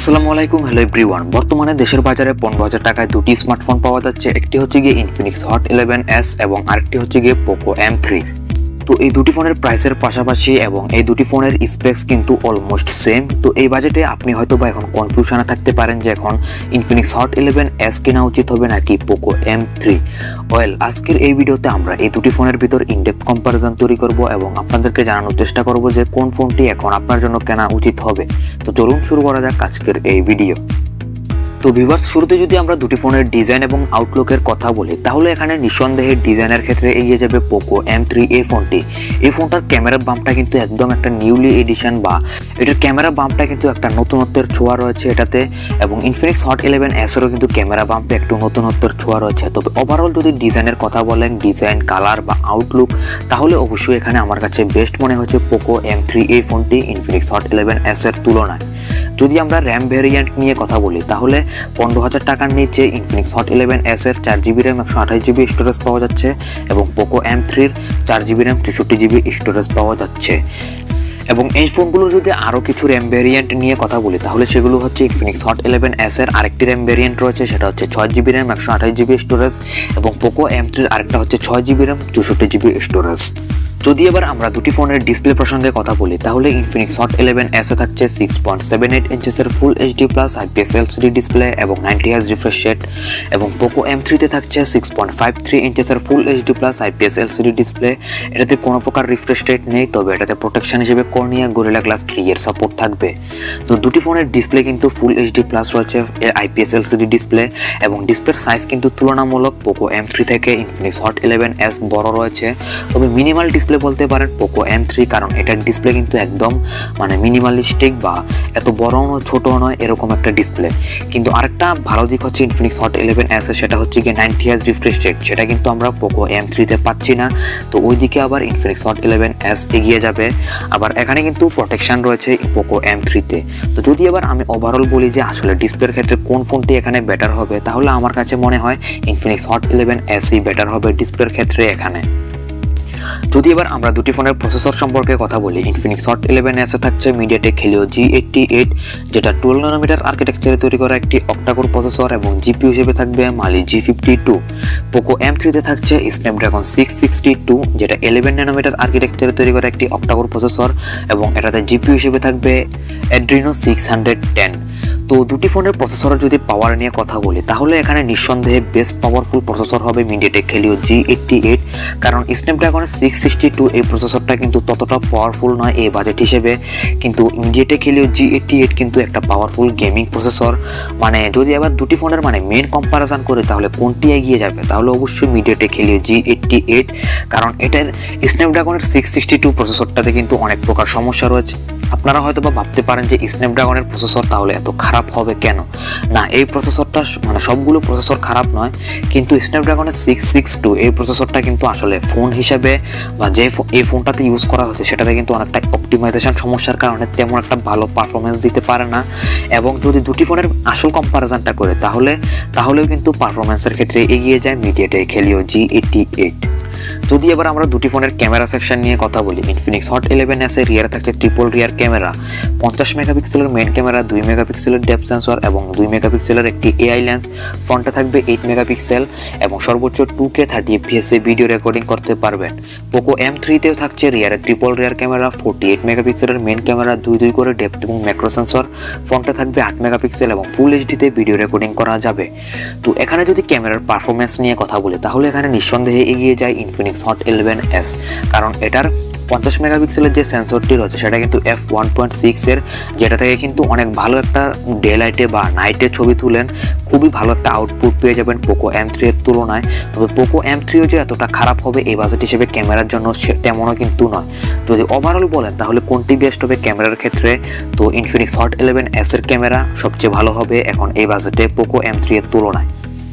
আসসালামু আলাইকুম hello everyone. বর্তমানে দেশের বাজারে 15,000 টাকায় দুটি স্মার্টফোন পাওয়া যাচ্ছে। একটি হচ্ছে গিয়ে ইনফিনিক্স হট 11s এবং আরেকটি হচ্ছে গিয়ে পোকো M3। তো এই দুটি ফোনের প্রাইসের পাশাপাশি এবং এই দুটি ফোনের স্পেক্স কিন্তু অলমোস্ট সেম। তো এই বাজেটে আপনি হয়তো বা এখন কনফিউশনে থাকতে পারেন যে এখন ইনফিনিক্স হট 11s কেনা উচিত হবে নাকি পোকো M3। ওয়েল, আজকের এই ভিডিওতে আমরা এই দুটি ফোনের ভিতর ইনডেপথ কম্পারিজন তৈরি করব এবং আপনাদেরকে জানানোর চেষ্টা করব যে কোন ফোনটি এখন আপনার জন্য কেনা উচিত হবে। তো চলুন শুরু করা যাক আজকের এই ভিডিও। তো ভিউয়ার্স, শুরুতে যদি আমরা দুটি ফোনের ডিজাইন এবং আউটলুকের কথা বলি তাহলে এখানে নিঃসন্দেহে ডিজাইনের ক্ষেত্রে এগিয়ে যাবে পোকো M3 এই ফোনটি। এই ফোনটার ক্যামেরা বাম্পটা কিন্তু একদম একটা নিউলি এডিশন বা এটার ক্যামেরা বাম্পটা কিন্তু একটা নতুনত্বের ছোঁয়া রয়েছে এটাতে, এবং ইনফিনিক্স হট 11s এরও কিন্তু ক্যামেরা বাম্পে একটু নতুনত্বের ছোঁয়া রয়েছে। তবে ওভারঅল যদি ডিজাইনের কথা বলেন, ডিজাইন, কালার বা আউটলুক, তাহলে অবশ্যই এখানে আমার কাছে বেস্ট মনে হচ্ছে পোকো M3 এই ফোনটি ইনফিনিক্স হট 11s এর তুলনায়। যদি আমরা র্যাম ভেরিয়েন্ট নিয়ে কথা বলি তাহলে 15,000 টাকার নিচে ইনফিনিক্স হট 11s এর 4GB র্যাম 128GB স্টোরেজ পাওয়া যাচ্ছে এবং Poco M3-র 4GB RAM 64GB storage পাওয়া যাচ্ছে। এবং এই ফোনগুলোর যদি আরও কিছু র্যাম ভেরিয়েন্ট নিয়ে কথা বলি তাহলে সেগুলো হচ্ছে ইনফিনিক্স হট 11s এর আরেকটি র্যাম ভেরিয়েন্ট রয়েছে, সেটা হচ্ছে 6GB র্যাম 128GB স্টোরেজ এবং পোকো M3-র আরেকটা হচ্ছে 6GB র্যাম 64GB স্টোরেজ। যদি এবার আমরা দুটি ফোনের ডিসপ্লে প্রসঙ্গে কথা বলি তাহলে ইনফিনিক্স হট 11s এ থাকছে 6.78 ইঞ্চেসের full HD+ IPS LCD display এবং 90Hz রিফ্রেশ রেট, এবং পোকো M3-তে থাকছে 6.53 ইঞ্চেসের full HD+ IPS LCD display. এটাতে কোনো প্রকার রিফ্রেশ রেট নেই, তবে এটাতে প্রোটেকশন হিসেবে কর্নিয়া গরিলা গ্লাস 3 এর সাপোর্ট থাকবে। তো দুটি ফোনের ডিসপ্লে কিন্তু ফুল HD+ রয়েছে, IPS LCD ডিসপ্লে, এবং ডিসপ্লের সাইজ কিন্তু তুলনামূলক পোকো M3 থেকে ইনফিনিক্স হট 11s বড় রয়েছে। তবে মিনিমাল ডিসপ্লে বলতে পারেন পোকো M3, কারণ এটার ডিসপ্লে কিন্তু একদম মিনিমালিস্টিক বা এত বড়ও নয় ছোটও নয় এরকম একটা ডিসপ্লে। কিন্তু আরেকটা ভালো দিক হচ্ছে ইনফিনিক্স হট 11s সেটা হচ্ছে গিয়ে 90Hz রিফ্রেশ রেট, সেটা কিন্তু আমরা পোকো M3-তে পাচ্ছি না। তো ওই দিকে আবার ইনফিনিক্স হট 11s এগিয়ে যাবে। আবার এখানে কিন্তু প্রোটেকশন রয়েছে পোকো M3-তে। তো যদি এবার আমি ওভারঅল বলি যে আসলে ডিসপ্লের ক্ষেত্রে কোন ফোনটি এখানে বেটার হবে তাহলে আমার কাছে মনে হয় ইনফিনিক্স হট 11s-ই বেটার হবে ডিসপ্লের ক্ষেত্রে এখানে। যদি এবার আমরা দুটি ফোনের প্রসেসর সম্পর্কে কথা বলি, ইনফিনিক্স হট 11s এ থাকছে মিডিয়াটেক হেলিও G88, যেটা 12 ন্যানোমিটার আর্কিটেকচারে তৈরি করা একটি অক্টাকোর প্রসেসর, এবং জিপিইউ হিসেবে থাকবে মালি G52। পোকো M3-তে থাকছে স্ন্যাপড্রাগন 662, যেটা 11 ন্যানোমিটার আর্কিটেকচারে তৈরি করা একটি অক্টাকোর প্রসেসর, এবং এটাতে জিপিইউ হিসেবে থাকবে অ্যাড্রিনো 610। তো দুটি ফোনের প্রসেসরের যদি পাওয়ার নিয়ে কথা বলি তাহলে এখানে নিঃসন্দেহে বেস্ট পাওয়ারফুল প্রসেসর হবে মিডিয়াটেক হেলিও G88, কারণ স্ন্যাপড্রাগনের 662 এই প্রসেসরটা কিন্তু ততটা পাওয়ারফুল নয় এই বাজেট হিসেবে। কিন্তু মিডিয়াটেক হেলিও G88 কিন্তু একটা পাওয়ারফুল গেমিং প্রসেসর। যদি আবার দুটি ফোনের মেন কম্পারিজন করে তাহলে কোনটি এগিয়ে যাবে তাহলে অবশ্যই মিডিয়াটেক হেলিও G88, কারণ এটার স্ন্যাপড্রাগনের 662 প্রসেসরটাতে কিন্তু অনেক প্রকার সমস্যা রয়েছে। আপনারা হয়তো বা ভাবতে পারেন যে স্ন্যাপড্রাগনের প্রসেসর তাহলে এত খারাপ হবে কেন? না, এই প্রসেসরটা সবগুলো প্রসেসর খারাপ নয়, কিন্তু স্ন্যাপড্রাগনের 662 এই প্রসেসরটা কিন্তু আসলে ফোন হিসেবে বা যে এই ফোনটাতে ইউজ করা হচ্ছে সেটাতে কিন্তু অনেকটা অপটিমাইজেশন সমস্যার কারণে তেমন একটা ভালো পারফরমেন্স দিতে পারে না। এবং যদি দুটি ফোনের আসল কম্পারিজনটা করে তাহলেও কিন্তু পারফরমেন্সের ক্ষেত্রে এগিয়ে যায় মিডিয়াটেক হেলিও G88। যদি এবার আমরা দুটি ফোনের ক্যামেরা সেকশন নিয়ে কথা বলি, ইনফিনিক্স হট 11s এর রিয়ারে থাকছে ট্রিপল রিয়ার ক্যামেরা, 50 মেগাপিক্সেলের মেইন ক্যামেরা, 2 মেগাপিক্সেলের ডেপথ সেন্সর এবং 2 মেগাপিক্সেলের একটি AI লেন্স। ফ্রন্টে থাকবে 8 মেগাপিক্সেল এবং সর্বোচ্চ 2K 30fps এ ভিডিও রেকর্ডিং করতে পারবেন। পোকো M3-তেও থাকছে রিয়ারে ট্রিপল রিয়ার ক্যামেরা, 48 মেগাপিক্সেলের মেইন ক্যামেরা, 2 করে ডেপথ এবং ম্যাক্রো সেন্সর। ফ্রন্টে থাকবে 8 মেগাপিক্সেল এবং ফুল এইচডিতে ভিডিও রেকর্ডিং করা যাবে। তো এখানে যদি ক্যামেরার পারফরমেন্স নিয়ে কথা বলি তাহলে এখানে নিঃসন্দেহে এগিয়ে যায় ইনফিনিক্স হট 11s, কারণ এটার 50 মেগাপিক্সেলের যে সেন্সরটি রয়েছে সেটা কিন্তু f1.6 এর, যেটা থেকে কিন্তু অনেক ভালো একটা ডে লাইটে বা নাইটে ছবি তুলেন খুবই ভালো একটা আউটপুট পেয়ে যাবেন পোকো M3 এর তুলনায়। তবে পোকো M3ও যে এতটা খারাপ হবে এই বাজেট হিসেবে ক্যামেরার জন্য তেমনও কিন্তু নয়। যদি ওভারঅল বলেন তাহলে কোনটি বেস্ট হবে ক্যামেরার ক্ষেত্রে, তো ইনফিনিক্স হট 11s এর ক্যামেরা সবচেয়ে ভালো হবে এখন এই বাজেটে পোকো M3 এর তুলনায়।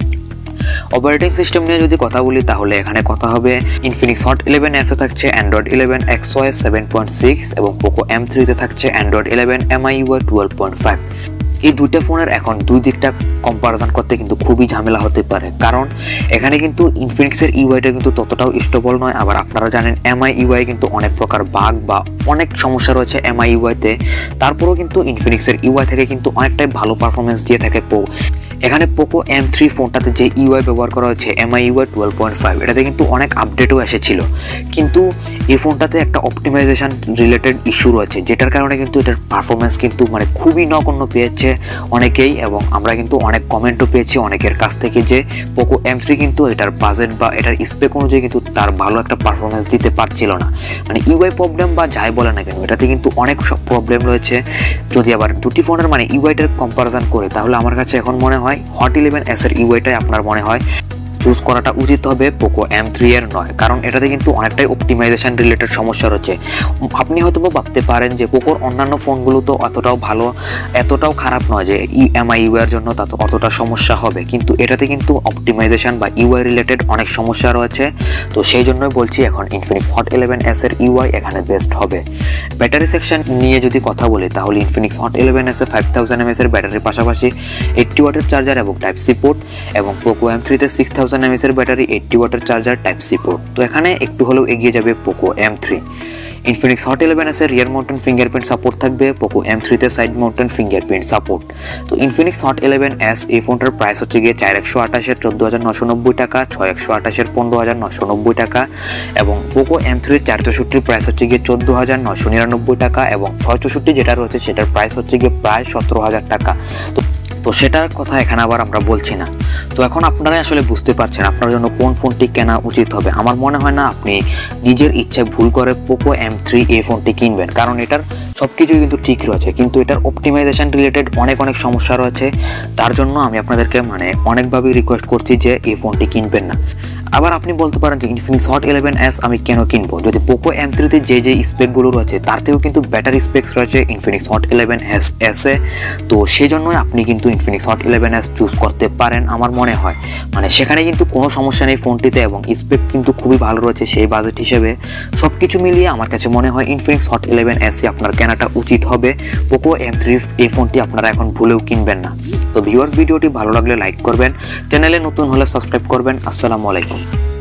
অপারেটিং সিস্টেম নিয়ে যদি কথা বলি তাহলে এখানে কথা হবে ইনফিনিক্স হট 11s এ থাকছে অ্যান্ড্রয়েড 11 XOS 7.6 এবং পোকো M3-তে থাকছে অ্যান্ড্রয়েড 11 MIUI 12.5। এই দুইটা ফোনের এখন দুই দিকটা কম্পারিজন করতে কিন্তু খুবই ঝামেলা হতে পারে, কারণ এখানে কিন্তু ইনফিনিক্সের ইউআইটা কিন্তু ততটাও স্টেবল নয়। আবার আপনারা জানেন এমআই ইউআই কিন্তু অনেক প্রকার বাগ বা অনেক সমস্যা রয়েছে এমআই ইউআইতে, তারপরেও কিন্তু ইনফিনিক্সের ইউআই থেকে কিন্তু অনেকটাই ভালো পারফরমেন্স দিয়ে থাকে এখানে পোকো M3 ফোনটাতে যে ইউআই ব্যবহার করা হয়েছে MI UI 12.5, এটাতে কিন্তু অনেক আপডেটও এসেছিল, কিন্তু এই ফোনটাতে একটা অপটিমাইজেশন রিলেটেড ইস্যু রয়েছে, যেটার কারণে কিন্তু এটার পারফরমেন্স কিন্তু মানে খুবই নগণ্য পেয়েছে অনেকেই, এবং আমরা কিন্তু অনেক কমেন্টও পেয়েছি অনেকের কাছ থেকে যে পোকো M3 কিন্তু এটার বাজেট বা এটার স্পেক অনুযায়ী কিন্তু তার ভালো একটা পারফরমেন্স দিতে পারছিল না। মানে ইউআই প্রবলেম বা যাই বলে না কেন, এটাতে কিন্তু অনেক সব প্রবলেম রয়েছে। যদি আবার দুটি ফোনের মানে ইউআইটার কম্পারিজন করে, তাহলে আমার কাছে এখন মনে হয় হট 11s এর ইউআইটাই আপনার মনে হয় চুজ করাটা উচিত হবে, পোকো M3 এর নয়, কারণ এটাতে কিন্তু অনেকটাই অপটিমাইজেশন রিলেটেড সমস্যা রয়েছে। আপনি হয়তো ভাবতে পারেন যে পোকোর অন্যান্য ফোনগুলো তো অতটাও ভালো, এতটাও খারাপ নয় যে MI UI এর জন্য তাতে অতটা সমস্যা হবে, কিন্তু এটাতে কিন্তু অপটিমাইজেশন বা ইউআই রিলেটেড অনেক সমস্যা রয়েছে। তো সেই জন্যই বলছি এখন ইনফিনিক্স হট 11s এর ইউআই এখানে বেস্ট হবে। ব্যাটারি সেকশন নিয়ে যদি কথা বলি, তাহলে ইনফিনিক্স হট 11s এ 5000 mAh এর ব্যাটারির পাশাপাশি 80 ওয়াটের চার্জার এবং টাইপ সি পোর্ট, এবং পোকো M3 তে 6000 mAh এর ব্যাটারি 80 ওয়াটের চার্জার টাইপ সি পোর্ট। তো এখানে একটু হলেও এগিয়ে যাবে Poco M3। Infinix hot 11s এর রিয়ার মাউন্টেন ফিঙ্গারপ্রিন্ট সাপোর্ট থাকবে, পোকো M3 তে সাইড মাউন্টেন ফিঙ্গারপ্রিন্ট সাপোর্ট। তো ইনফিনিক্স হট 11s এই ফোনটার প্রাইস হচ্ছে গিয়ে 4128 এর 14990 টাকা, 6128 এর 15990 টাকা, এবং পোকো M3 এর 464 প্রাইস হচ্ছে গিয়ে 14999 টাকা, এবং 664 যেটা রয়েছে সেটার প্রাইস হচ্ছে গিয়ে প্রায় 17000 টাকা। তো সেটার কথা এখানে আবার আমরা বলছি না। তো এখন আপনারাই আসলে বুঝতে পারছেন আপনার জন্য কোন ফোনটি কেনা উচিত হবে। আমার মনে হয় না আপনি নিজের ইচ্ছায় ভুল করে পোকো M3 এই ফোনটি কিনবেন, কারণ এটার সব কিছুই কিন্তু ঠিক রয়েছে, কিন্তু এটার অপটিমাইজেশন রিলেটেড অনেক সমস্যা রয়েছে। তার জন্য আমি আপনাদেরকে মানে অনেকভাবেই রিকোয়েস্ট করছি যে এই ফোনটি কিনবেন না। আবার আপনি বলতে পারেন যে ইনফিনিক্স হট 11s আমি কেন কিনবো, যদি পোকো M3 তে যে স্পেকগুলো রয়েছে তার থেকেও কিন্তু ব্যাটারি স্পেক্স রয়েছে ইনফিনিক্স হট 11s এ। তো সেই জন্যই আপনি কিন্তু ইনফিনিক্স হট 11s চুজ করতে পারেন আমার মনে হয়। মানে সেখানে কিন্তু কোনো সমস্যা নেই ফোনটিতে, এবং স্পেক কিন্তু খুবই ভালো রয়েছে সেই বাজেট হিসেবে। সব কিছু মিলিয়ে আমার কাছে মনে হয় ইনফিনিক্স হট 11s আপনার কেনাটা উচিত হবে। পোকো M3 এই ফোনটি আপনারা এখন ভুলেও কিনবেন না। তো ভিউয়ার্স, ভিডিওটি ভালো লাগলে লাইক করবেন, চ্যানেলে নতুন হলে সাবস্ক্রাইব করবেন। আসসালামু আলাইকুম।